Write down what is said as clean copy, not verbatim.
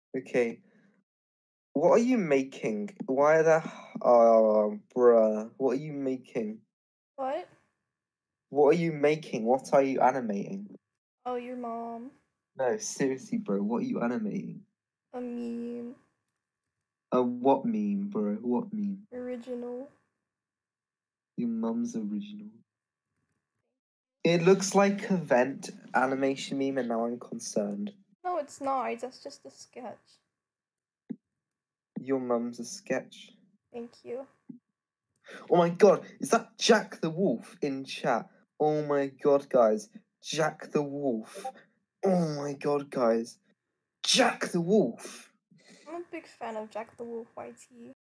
Okay. What are you making? Why the... Oh, bruh. What are you making? What? What are you making? What are you animating? Oh, your mom. No, seriously, bro. What are you animating? A meme. What meme, bro? What meme? Original. Your mum's original. It looks like a vent animation meme, and now I'm concerned. No, it's not. That's just a sketch. Your mum's a sketch. Thank you. Oh my god, is that Jack the Wolf in chat? Oh my god, guys. Jack the Wolf. Oh my god, guys. Jack the Wolf. I'm a big fan of Jack the Wolf YT.